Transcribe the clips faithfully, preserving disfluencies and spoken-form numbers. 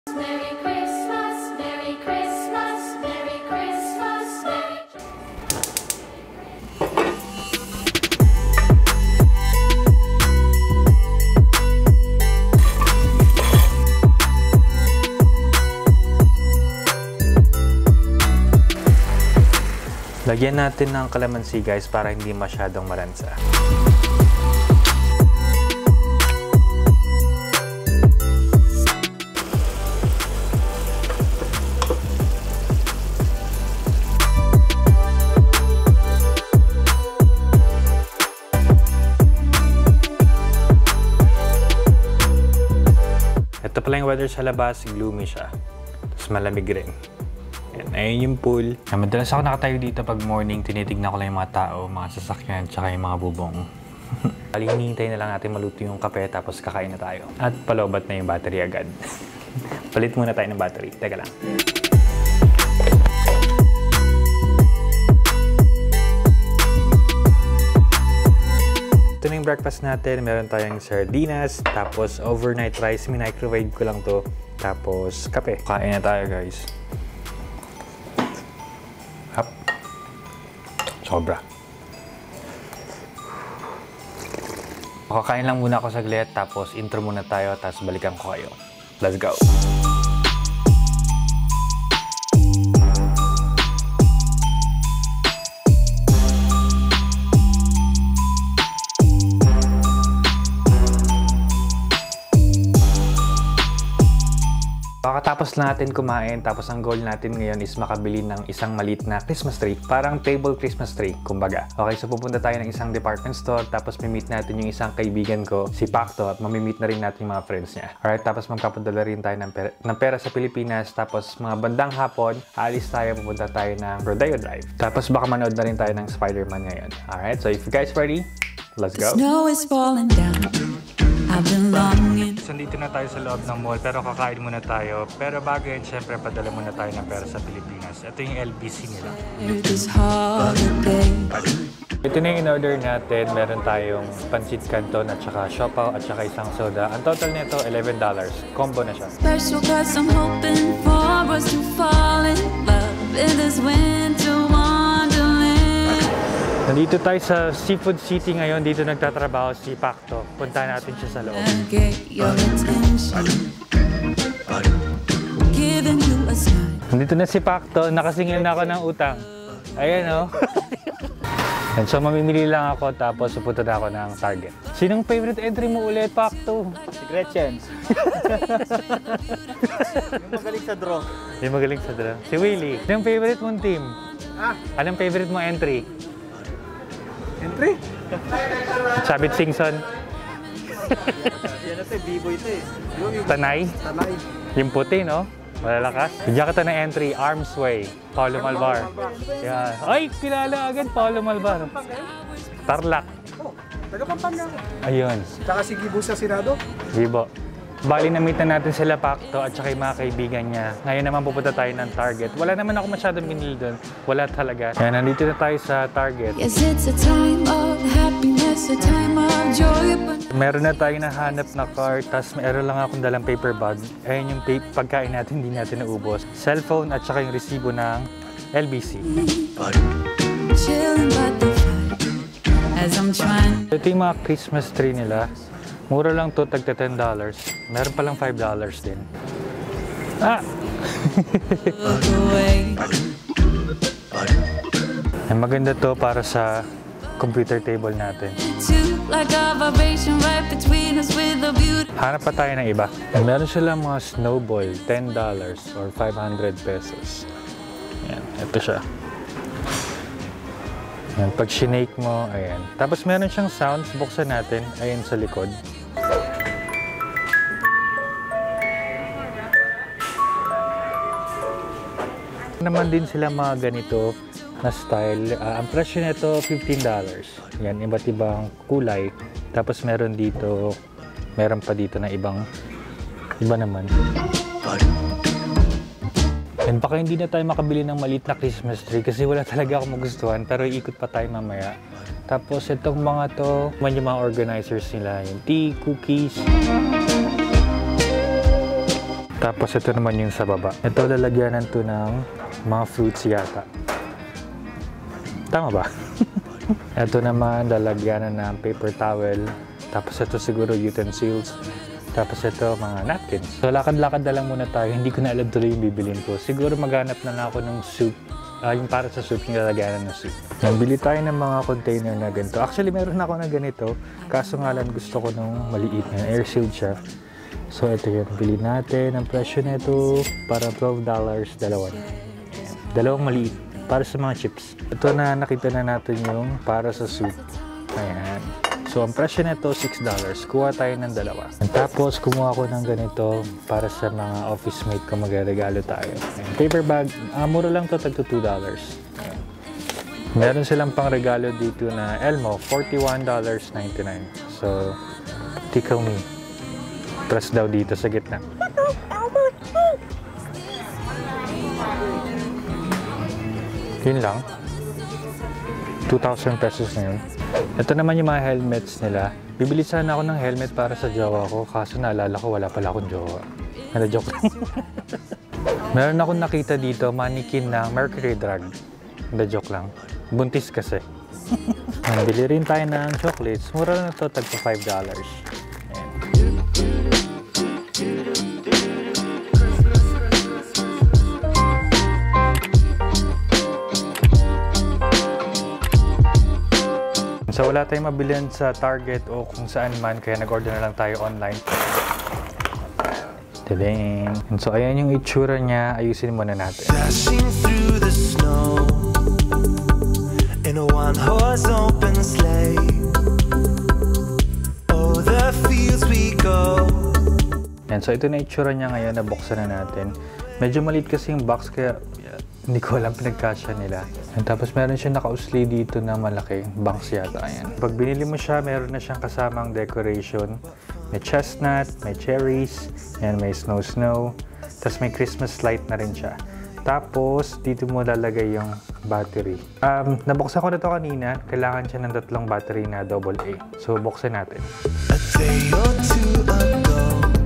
Merry Christmas, Merry Christmas, Merry Christmas, Merry... Lagyan natin ng kalamansi guys para hindi masyadong malansa. Ito pala yung weather sa labas, gloomy siya. Tapos malamig rin. Ayan, ayun yung pool. Madalas ako nakatayo dito pag morning, tinitignan ko lang yung mga tao, mga sasakyan, tsaka yung mga bubong. Hinihintay na lang natin maluto yung kape, tapos kakain na tayo. At palobat na yung battery agad. Palit muna tayo ng battery. Teka lang. Ito na yung breakfast natin. Meron tayong sardinas, tapos overnight rice. Minicrowave ko lang to. Tapos kape. Kain na tayo guys. Hap. Sobra. Kakain lang muna ako saglit, tapos intro muna tayo, tapos balikan ko kayo. Let's go! Pagkatapos natin kumain, tapos ang goal natin ngayon is makabili ng isang maliit na Christmas tree. Parang table Christmas tree, kumbaga. Okay, so pupunta tayo ng isang department store, tapos mimit natin yung isang kaibigan ko, si Pacto, at mamimit na rin natin yung mga friends niya. Alright, tapos magpapadala rin tayo ng pera, ng pera sa Pilipinas, tapos mga bandang hapon, alis tayo, pupunta tayo ng Rodeo Drive. Tapos baka manood na rin tayo ng Spider-Man ngayon. Alright, so if you guys ready, let's go! Snow is falling down. I've been longing. So, dito na tayo sa loob ng mall, pero kakain muna tayo. Pero bago yun, syempre, padala muna tayo ng pera sa Pilipinas. Ito yung L B C nila. Ito na yung in-order natin. Meron tayong pancit canton at saka siopaw at saka isang soda. Ang total nito, eleven dollars. Combo na siya. Special cause I'm hoping for us to fall in love in this winter wonderland. Nandito tayo sa Seafood City ngayon. Dito nagtatrabaho si Pacto. Punta natin siya sa loob. Nandito na si Pacto. Nakasingil na ako ng utang. Ayan o. Oh. And so mamimili lang ako tapos pupunta na ako ng Target. Sinong favorite entry mo ulit, Pacto? Si Gretchen. Yung magaling sa draw. Yung magaling sa draw. Si Willie. Anong favorite mong team? Ah? Anong favorite mong entry? Entry? Sabit Singson. Yan na ito, B-boy ito eh. Yung Tanay. Tanay. Yung puti, no? Malalakas. Bigyan kita ng entry, Arms Way, Paulo Malvar. Yan. Ay, kilala agad, Paulo Malvar. Tarlac. Oh, taga-Pampanga. Ayun. Tsaka si Gibo sa Senado. Gibo. Bali, na-meet na natin sila Pacto at saka yung mga kaibigan niya. Ngayon naman pupunta tayo ng Target. Wala naman ako masyadong binili doon. Wala talaga. Kaya nandito na tayo sa Target. Yes, it's a time of happiness, a time of joy. Meron na tayo nahanap na cart, tapos meron lang akong dalang paper bag. Ayun yung pagkain natin, hindi natin naubos. Cellphone at saka yung resibo ng L B C. Ito yung mga Christmas tree nila. Mura lang to, tagta ten dollars. Meron palang five dollars din. Ah! Ay, maganda to para sa computer table natin. Hanap pa tayo ng iba. Meron sila mga snowball, ten dollars or five hundred pesos. Ayan, ito siya. Ayan, pag sinake mo, ayan. Tapos meron siyang sounds, buksan natin, ayan sa likod. Naman din sila mga ganito na style. Uh, ang presyo nito fifteen dollars. Yan, iba't ibang kulay. Tapos meron dito, meron pa dito na ibang iba naman. And baka hindi na tayo makabili ng maliit na Christmas tree kasi wala talaga akong magustuhan, pero iikot pa tayo mamaya. Tapos itong mga to, man yung mga organizers nila, yung tea, cookies. Tapos ito naman yung sa baba. Ito lalagyanan to ng mga fruits yata. Tama ba? Ito naman lalagyanan ng paper towel. Tapos ito siguro utensils. Tapos ito mga napkins. So lakad-lakad na lang muna tayo. Hindi ko na alam tuloy yung bibilin ko. Siguro maghanap na lang ako ng soup. Uh, yung para sa soup, yung lalagyanan ng soup. Nabili tayo ng mga container na ganito. Actually meron ako na ganito. Kaso nga lang gusto ko nung maliit na. Air sealed siya. So ito yun. Bili natin. Ang presyo nito para twelve dollars. Dalawa na. Dalawang maliit. Para sa mga chips. Ito na nakita na natin yung para sa soup. Ayan. So ang presyo nito six dollars. Kuha tayo ng dalawa. Tapos kumuha ko ng ganito para sa mga office mate ko, magregalo tayo. Ayan. Paper bag. Ah, mura lang to, tagto two dollars. Ayan. Meron silang pang regalo dito na Elmo. forty-one ninety-nine. So tickle me. Press daw dito sa gitna. Yun lang. two thousand pesos na yun. Ito naman yung mga helmets nila. Bibili sana ako ng helmet para sa jowa ko. Kaso naalala ko wala pala akong jowa. Ano, joke lang. Meron akong nakita dito, mannequin ng Mercury Drug. Hindi, joke lang. Buntis kasi. Bili rin tayo ng chocolates. Mura na ito, tagpa five dollars. So wala tayong mabilihan sa Target o kung saan man, kaya nag-order na lang tayo online. Tiling. And so ayan yung itsura niya, ayusin muna natin. Dashing through the snow in a one-horse open sleigh. Oh, the fields we go. And so ito na itsura niya ngayon, nabuksan na natin. Medyo maliit kasi yung box kaya yeah, hindi ko alam pinagkasya nila. And tapos meron siya naka-usli dito na malaki, bangs yata. Ayan. Pag binili mo siya, meron na siyang kasamang decoration. May chestnut, may cherries, and may snow-snow. Tapos may Christmas light na rin siya. Tapos dito mo lalagay yung battery. Um, nabuksan ko na ito kanina. Kailangan siya ng tatlong battery na double A. So buksan natin. A day or two ago,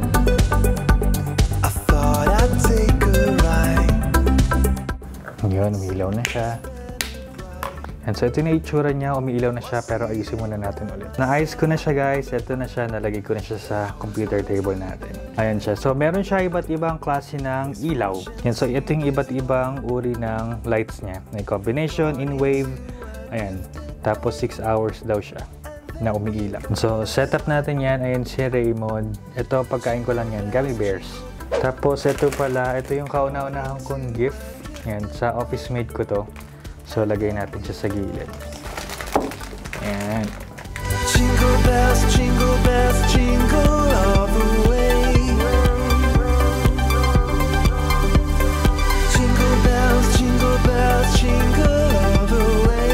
I thought I'd take a ride. Yun, umiilaw na siya. And so ito yung itsura niya, umiilaw na siya pero ayusin muna natin ulit. Na-ayos ko na siya guys, ito na siya, nalagay ko na siya sa computer table natin. Ayan siya. So meron siya iba't ibang klase ng ilaw. Yan, so ito yung iba't ibang uri ng lights niya. May combination, in wave, ayan. Tapos six hours daw siya na umiilaw. So setup natin yan, ayan si Raymond. Ito pagkain ko lang yan, gummy bears. Tapos ito pala, ito yung kauna-unahan kong gift. Yan, sa office mate ko to. So, lagay natin siya sa gilid. Ayan. Jingle bells, jingle bells, jingle all the way. Jingle bells, jingle bells, jingle all the way.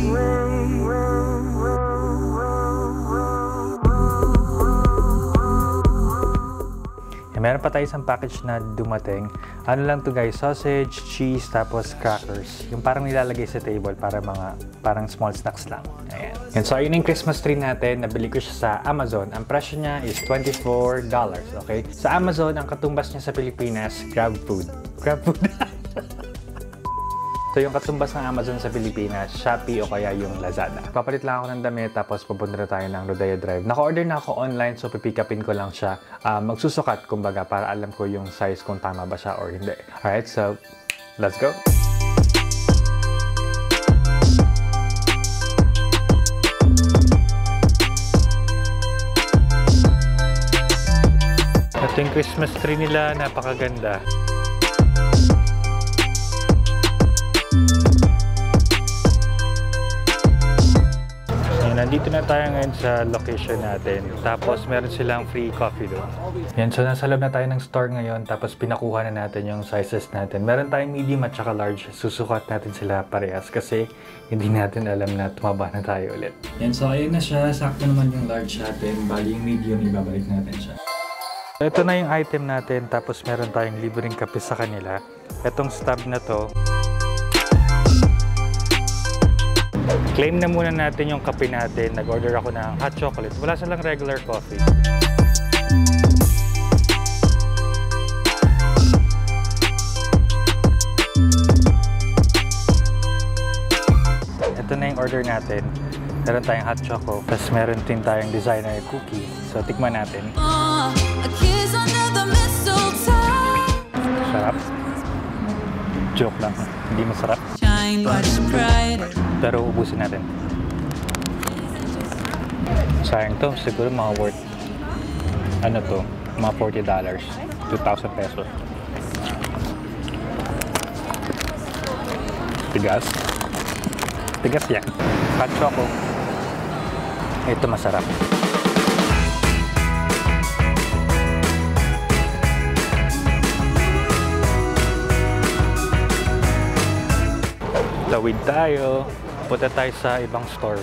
Meron pa tayo isang package na dumating. Ano lang to guys, sausage, cheese, tapos crackers. Yung parang nilalagay sa table para mga parang small snacks lang. Ayan. And so, ayun yung Christmas tree natin. Nabili ko siya sa Amazon. Ang presyo niya is twenty-four dollars, okay? Sa Amazon, ang katumbas niya sa Pilipinas, GrabFood. GrabFood. So, yung katumbas ng Amazon sa Pilipinas, Shopee o kaya yung Lazada. Papalit lang ako ng damit tapos pupunta na tayo ng Rodeo Drive. Naka-order na ako online so pipick upin ko lang siya. Uh, magsusukat kumbaga para alam ko yung size kung tama ba siya or hindi. Alright, so let's go! Ito yung Christmas tree nila, napakaganda. Nandito na tayo ngayon sa location natin. Tapos meron silang free coffee doon. Yan, so nasa loob na tayo ng store ngayon. Tapos pinakuha na natin yung sizes natin. Meron tayong medium at saka large. Susukat natin sila parehas kasi hindi natin alam na tumaba na tayo ulit. Yan, so ayun na siya. Sakto naman yung large natin. Bali yung medium, ibabalik natin siya. Ito na yung item natin. Tapos meron tayong libreng kape sa kanila. Itong stub na to. Claim na muna natin yung kape natin. Nag-order ako ng hot chocolate. Wala silang regular coffee. order natin. Meron tayong hot choco, tapos meron din tayong designer cookie. So, tikman natin. Oh, a kiss under the mistletoe. Sarap. Joke lang. Hindi masarap. Shine much brighter. Pero ubusin natin. Sayang to. Siguro mga worth, ano to, mga forty dollars. two thousand pesos. Tigas. Tigas yan. Hot choco. Ito masarap. Tawid tayo. Punta tayo sa ibang store.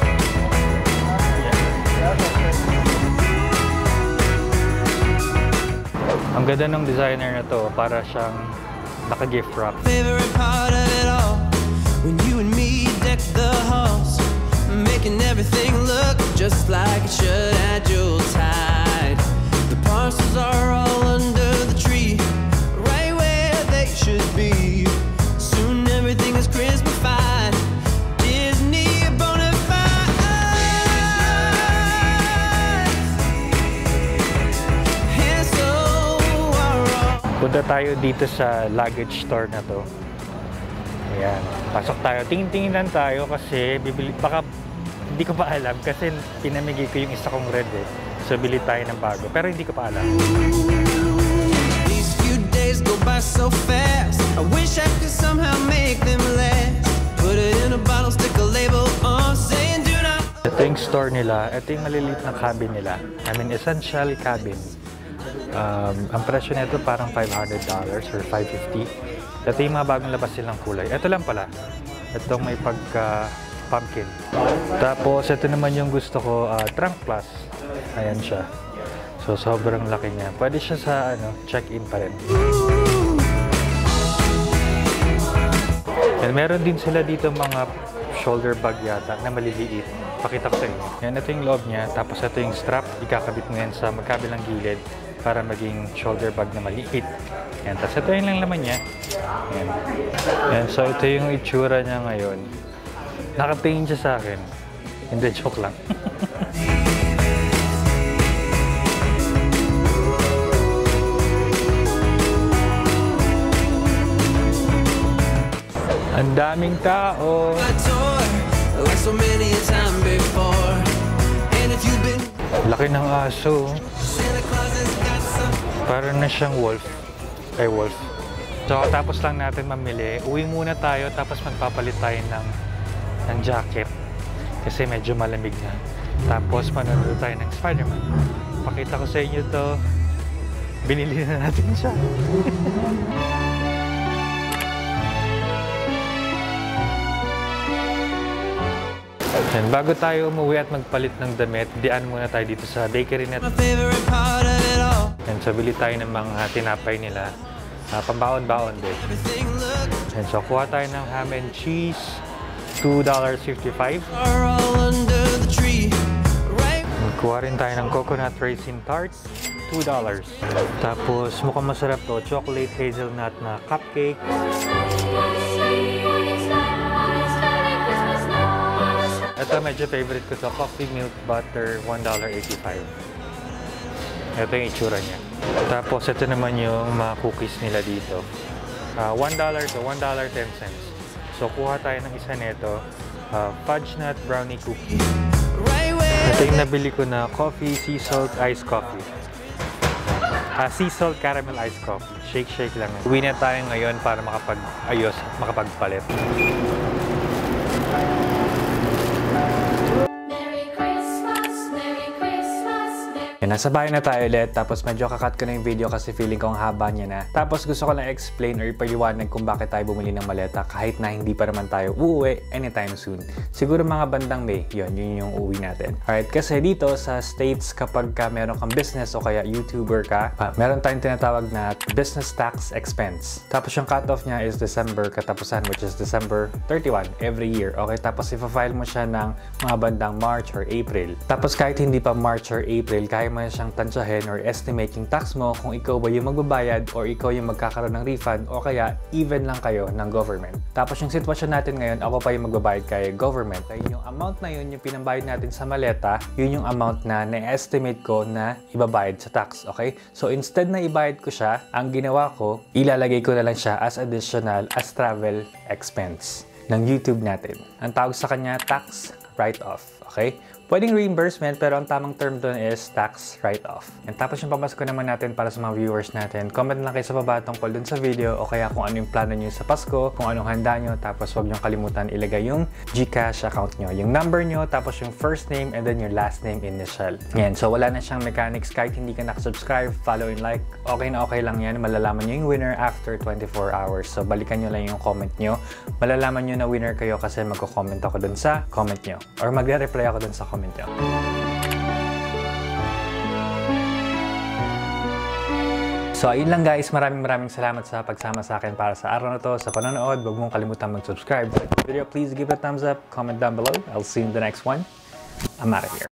Ang ganda ng designer na to. Para siyang naka-gift wrap. Favorite part of it all, when you and me deck the halls, making everything look just like it should at Yuletide. The parcels are all under the tree, right where they should be. Soon everything is Christmas-fied, Disney bona fide. And so are all. Punta tayo dito sa luggage store na to. Ayan. Pasok tayo. Tingin-tingin lang tayo kasi bibili, baka hindi ko pa alam kasi pinamigay ko yung isa kong red eh. So, bili tayo ng bago. Pero hindi ko pa alam. These few days go by so fast. I wish I could somehow make them last. Put it in a bottle, stick a label on, saying do not. Ito yung store nila. Ito yung maliliit na cabin nila. I mean, essential cabin. Um, ang presyo nito parang five hundred dollars or five fifty. Ito yung mga bagong labas silang kulay. Ito lang pala. Itong may pagka pumpkin. Tapos, ito naman yung gusto ko, uh, trunk plus. Ayan siya. So, sobrang laki niya. Pwede siya sa ano, check-in pa rin. And meron din sila dito mga shoulder bag yata na maliliit. Pakita ko sa inyo. Yan, ito yung loob niya. Tapos, ito yung strap. Ikakabit mo yan sa magkabilang gilid para maging shoulder bag na maliit. Yan. Tapos, ito yung lang laman niya. Yan. Yan. So, ito yung itsura niya ngayon. Nakatingin siya sa akin. Hindi, joke lang. Ang daming tao. A toy, like so many a time before. And if you've been, Laki ng aso. Santa Claus has got some. Parang na siyang wolf. Ay, wolf. So, tapos lang natin mamili. Uwi muna tayo, tapos magpapalit tayo ng, ng jacket. Kasi medyo malamig na. Tapos, manonood tayo ng Spider-Man. Pakita ko sa inyo to. Binili na natin siya. And bago tayo umuwi at magpalit ng damit, diyan muna tayo dito sa bakery net. My favorite part of it all. And so, bili tayo ng mga tinapay nila. Uh, pambaon-baon din. Everything look And so, kuha tayo ng ham and cheese. two dollars and fifty-five cents. are all under the tree, right? Kuha rin tayo ng coconut raisin tart. two dollars. Tapos, mukhang masarap to. Chocolate hazelnut na cupcake. Ito, medyo favorite ko to. Coffee milk butter, one dollar and eighty-five cents. Ito yung itsura niya. Tapos, ito naman yung mga cookies nila dito. Uh, one dollar to one dollar and ten cents. So, kuha tayo ng isa nito. Uh, fudge nut brownie cookie. Right where Ito yung nabili ko na coffee, sea salt, iced coffee. Uh, sea salt caramel iced coffee. Shake-shake lang. Uwi na tayo ngayon para makapag-ayos, makapagpalit. Merry Christmas, Merry Christmas, Merry Yan, nasa bahay na tayo ulit. Tapos medyo kakat ko na yung video kasi feeling ko ang haba niya na. Tapos gusto ko lang explain or ipaliwanag kung bakit tayo bumili ng maleta kahit na hindi pa naman tayo uuwi anytime soon. Siguro mga bandang May, yun, yun yung uuwi natin. Alright, kasi dito sa States kapag ka meron kang business o kaya YouTuber ka, ah, meron tayong tinatawag na business tax expense. Tapos yung cutoff niya is December katapusan, which is December thirty-first every year. Okay, tapos ipa-file mo siya ng mga bandang March or April. Tapos kahit hindi pa March or April, kaya mo mo na siyang tansyahin or estimate yung tax mo kung ikaw ba yung magbabayad or ikaw yung magkakaroon ng refund o kaya even lang kayo ng government. Tapos yung sitwasyon natin ngayon, ako pa yung magbabayad kay government. Ay yung amount na yun, yung pinambayad natin sa maleta, yun yung amount na na-estimate ko na ibabayad sa tax, okay? So instead na ibayad ko siya, ang ginawa ko, ilalagay ko na lang siya as additional as travel expense ng YouTube natin. Ang tawag sa kanya, tax write-off, okay? Pwedeng reimbursement, pero ang tamang term doon is tax write-off. And tapos yung pamasko naman natin para sa mga viewers natin, comment lang kayo sa baba tungkol dun sa video o kaya kung ano yung plano nyo sa Pasko, kung anong handa nyo, tapos huwag nyo kalimutan ilagay yung GCash account nyo, yung number nyo, tapos yung first name and then your last name initial. Yan, so wala na siyang mechanics kahit hindi ka nakasubscribe, follow and like, okay na okay lang yan, malalaman nyo yung winner after twenty-four hours. So balikan nyo lang yung comment nyo, malalaman nyo na winner kayo kasi magko-comment ako dun sa comment nyo or magre-reply ako dun sa comment nyo. So ayun lang guys, maraming maraming salamat sa pagsama sa akin para sa araw na to, sa panonood. Huwag mong kalimutan mag-subscribe. Like the video, please give it a thumbs up, comment down below. I'll see you in the next one. I'm out of here.